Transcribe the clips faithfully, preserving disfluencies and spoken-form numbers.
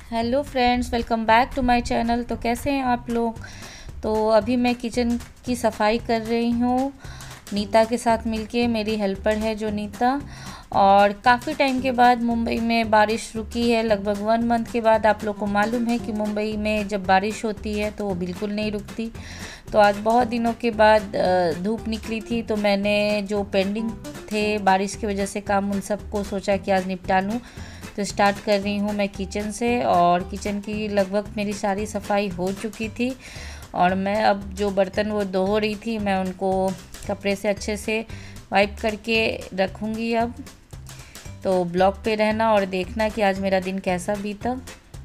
Hello friends, welcome back to my channel. तो कैसे हैं आप लोग। तो अभी मैं किचन की सफाई कर रही हूँ नीता के साथ मिलके। मेरी हेल्पर है जो नीता। और काफ़ी टाइम के बाद मुंबई में बारिश रुकी है, लगभग वन मंथ के बाद। आप लोग को मालूम है कि मुंबई में जब बारिश होती है तो वो बिल्कुल नहीं रुकती। तो आज बहुत दिनों के बाद धूप निकली थी, तो मैंने जो पेंडिंग थे बारिश की वजह से काम, उन सबको सोचा कि आज निपटा लूँ। तो स्टार्ट कर रही हूँ मैं किचन से। और किचन की लगभग मेरी सारी सफाई हो चुकी थी और मैं अब जो बर्तन वो धो रही थी, मैं उनको कपड़े से अच्छे से वाइप करके रखूँगी अब। तो ब्लॉग पे रहना और देखना कि आज मेरा दिन कैसा बीता।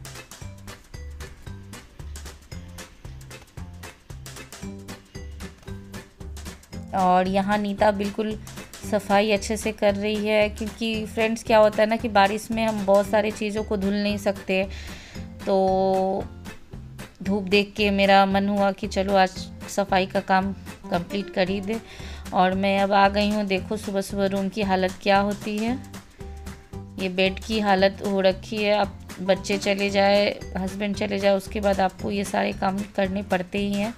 और यहाँ नीता बिल्कुल सफाई अच्छे से कर रही है, क्योंकि फ्रेंड्स क्या होता है ना कि बारिश में हम बहुत सारी चीज़ों को धुल नहीं सकते। तो धूप देख के मेरा मन हुआ कि चलो आज सफाई का काम कंप्लीट कर ही दे। और मैं अब आ गई हूँ। देखो सुबह सुबह रूम की हालत क्या होती है। ये बेड की हालत हो रखी है। अब बच्चे चले जाए, हस्बैंड चले जाए, उसके बाद आपको ये सारे काम करने पड़ते ही हैं।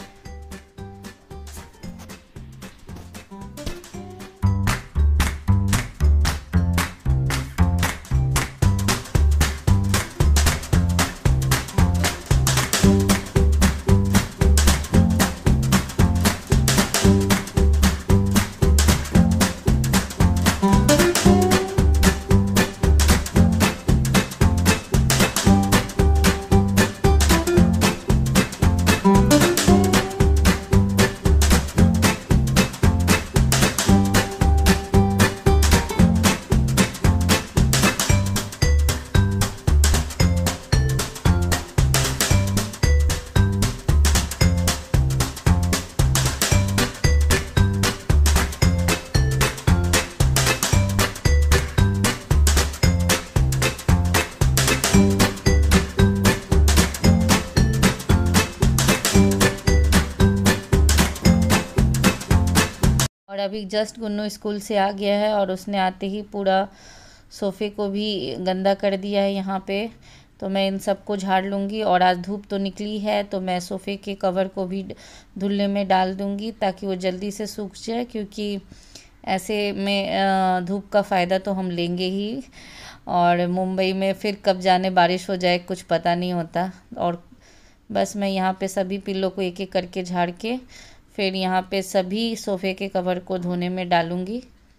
और अभी जस्ट गुन्नू स्कूल से आ गया है और उसने आते ही पूरा सोफ़े को भी गंदा कर दिया है यहाँ पे। तो मैं इन सबको झाड़ लूँगी। और आज धूप तो निकली है तो मैं सोफ़े के कवर को भी धुलने में डाल दूँगी ताकि वो जल्दी से सूख जाए, क्योंकि ऐसे में धूप का फ़ायदा तो हम लेंगे ही। और मुंबई में फिर कब जाने बारिश हो जाए कुछ पता नहीं होता। और बस मैं यहाँ पे सभी पिल्लों को एक एक करके झाड़ के फिर यहाँ पे सभी सोफ़े के कवर को धोने में डालूँगी।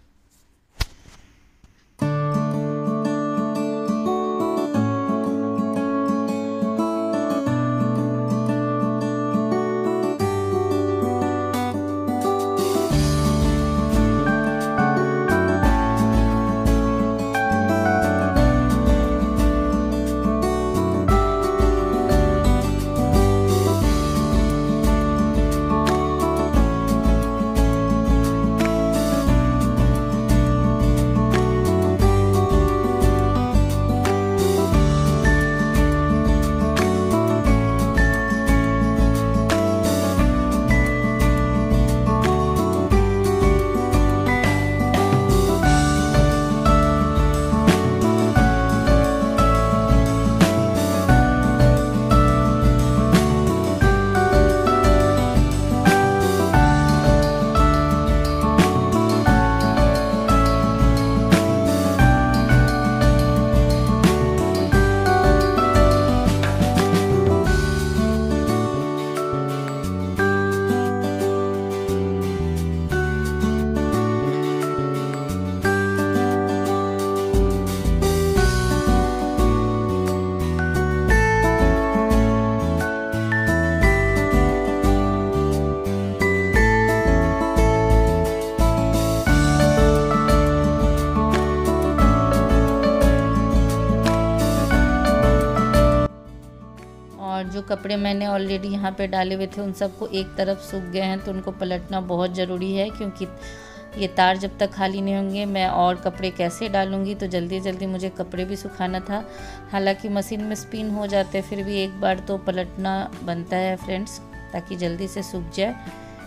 और जो कपड़े मैंने ऑलरेडी यहाँ पे डाले हुए थे उन सबको एक तरफ सूख गए हैं, तो उनको पलटना बहुत ज़रूरी है, क्योंकि ये तार जब तक खाली नहीं होंगे मैं और कपड़े कैसे डालूँगी। तो जल्दी जल्दी मुझे कपड़े भी सुखाना था। हालांकि मशीन में स्पिन हो जाते, फिर भी एक बार तो पलटना बनता है फ्रेंड्स, ताकि जल्दी से सूख जाए।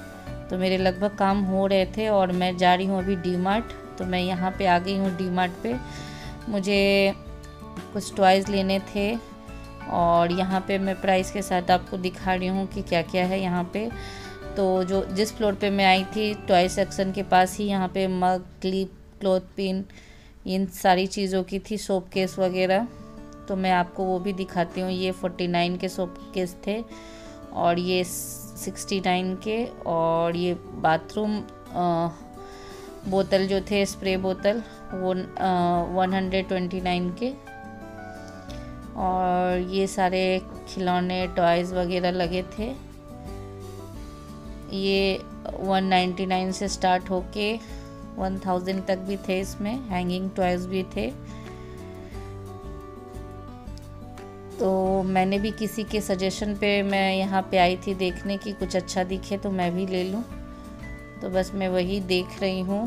तो मेरे लगभग काम हो रहे थे और मैं जा रही हूँ अभी डी मार्ट। तो मैं यहाँ पे आ गई हूँ डी मार्ट पे। मुझे कुछ टॉयज़ लेने थे और यहाँ पे मैं प्राइस के साथ आपको दिखा रही हूँ कि क्या क्या है यहाँ पे। तो जो जिस फ्लोर पे मैं आई थी टॉय सेक्शन के पास ही यहाँ पे मग, क्लिप, क्लॉथ पिन, इन सारी चीज़ों की थी, सोप केस वगैरह। तो मैं आपको वो भी दिखाती हूँ। ये फोर्टी नाइन के सोप केस थे और ये सिक्सटी नाइन के, और ये बाथरूम बोतल जो थे, स्प्रे बोतल, वो वन हंड्रेड ट्वेंटी नाइन के। और ये सारे खिलौने, टॉयज़ वगैरह लगे थे। ये वन नाइन्टी नाइन से स्टार्ट होके वन थाउजेंड तक भी थे। इसमें हैंगिंग टॉयज़ भी थे। तो मैंने भी किसी के सजेशन पे मैं यहाँ पे आई थी देखने की, कुछ अच्छा दिखे तो मैं भी ले लूँ। तो बस मैं वही देख रही हूँ।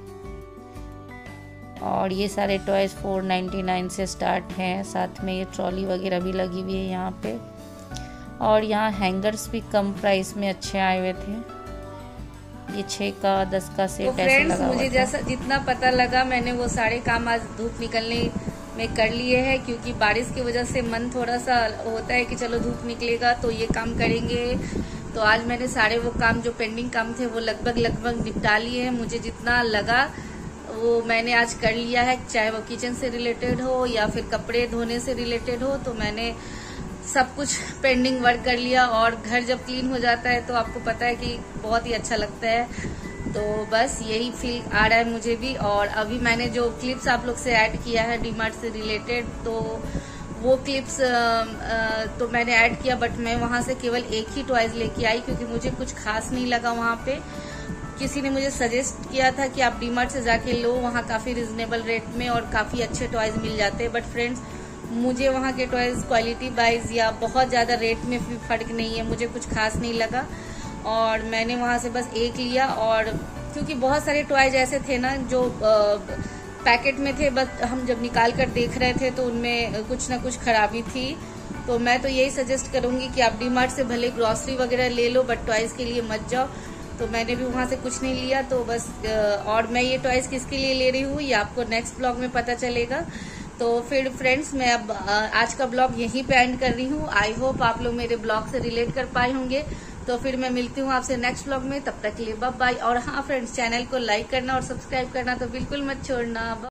और ये सारे टॉयज़ फोर नाइन्टी नाइन से स्टार्ट हैं। साथ में ये ट्रॉली वगैरह भी लगी हुई है यहाँ पे। और यहाँ हैंगर्स भी कम प्राइस में अच्छे आए हुए थे। ये छः का दस का सेट तो ऐसे लगा हुआ था। मुझे जैसा जितना पता लगा मैंने वो सारे काम आज धूप निकलने में कर लिए हैं, क्योंकि बारिश की वजह से मन थोड़ा सा होता है कि चलो धूप निकलेगा तो ये काम करेंगे। तो आज मैंने सारे वो काम जो पेंडिंग काम थे वो लगभग लगभग निपटा लिए हैं। मुझे जितना लगा वो मैंने आज कर लिया है, चाहे वो किचन से रिलेटेड हो या फिर कपड़े धोने से रिलेटेड हो। तो मैंने सब कुछ पेंडिंग वर्क कर लिया। और घर जब क्लीन हो जाता है तो आपको पता है कि बहुत ही अच्छा लगता है। तो बस यही फील आ रहा है मुझे भी। और अभी मैंने जो क्लिप्स आप लोग से ऐड किया है डीमार्ट से रिलेटेड, तो वो क्लिप्स तो मैंने ऐड किया, बट मैं वहां से केवल एक ही टॉयज लेके आई क्योंकि मुझे कुछ खास नहीं लगा वहां पे। किसी ने मुझे सजेस्ट किया था कि आप डीमार्ट से जाके लो, वहाँ काफ़ी रिजनेबल रेट में और काफ़ी अच्छे टॉयज़ मिल जाते हैं। बट फ्रेंड्स, मुझे वहाँ के टॉयज़ क्वालिटी वाइज या बहुत ज़्यादा रेट में भी फ़र्क नहीं है, मुझे कुछ खास नहीं लगा। और मैंने वहाँ से बस एक लिया। और क्योंकि बहुत सारे टॉयज ऐसे थे ना जो पैकेट में थे, बस हम जब निकाल कर देख रहे थे तो उनमें कुछ ना कुछ खराबी थी। तो मैं तो यही सजेस्ट करूँगी कि आप डीमार्ट से भले ग्रॉसरी वगैरह ले लो, बट टॉयज़ के लिए मत जाओ। तो मैंने भी वहाँ से कुछ नहीं लिया। तो बस, और मैं ये टॉयज़ किसके लिए ले रही हूँ ये आपको नेक्स्ट ब्लॉग में पता चलेगा। तो फिर फ्रेंड्स, मैं अब आज का ब्लॉग यहीं पे एंड कर रही हूँ। आई होप आप लोग मेरे ब्लॉग से रिलेट कर पाए होंगे। तो फिर मैं मिलती हूँ आपसे नेक्स्ट ब्लॉग में, तब तक के लिए बाय बाय। और हाँ फ्रेंड्स, चैनल को लाइक करना और सब्सक्राइब करना तो बिल्कुल मत छोड़ना।